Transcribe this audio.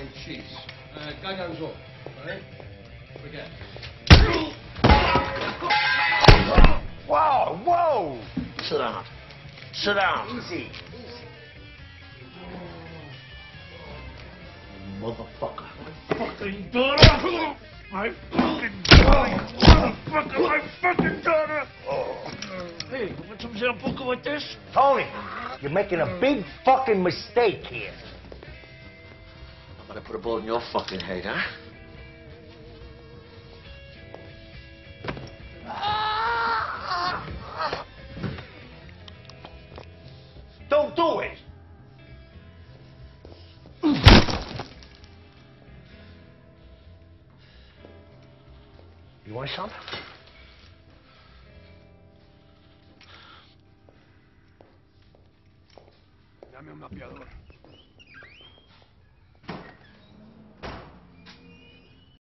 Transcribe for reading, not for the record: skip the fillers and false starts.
cheese. Gagan's all right? Forget. Whoa, whoa! Sit down. Sit down. Easy. Motherfucker. My fucking daughter! My fucking daughter! Motherfucker, my fucking daughter! Hey, what's up with a book like this? Tony, you're making a big fucking mistake here. I'm gonna put a bullet in your fucking head, huh? Don't do it! You want some? Dame un mapeador.